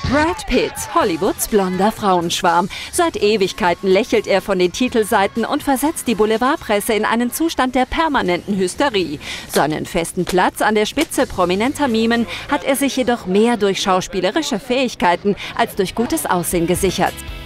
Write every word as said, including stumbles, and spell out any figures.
Brad Pitt, Hollywoods blonder Frauenschwarm. Seit Ewigkeiten lächelt er von den Titelseiten und versetzt die Boulevardpresse in einen Zustand der permanenten Hysterie. Seinen festen Platz an der Spitze prominenter Mimen hat er sich jedoch mehr durch schauspielerische Fähigkeiten als durch gutes Aussehen gesichert.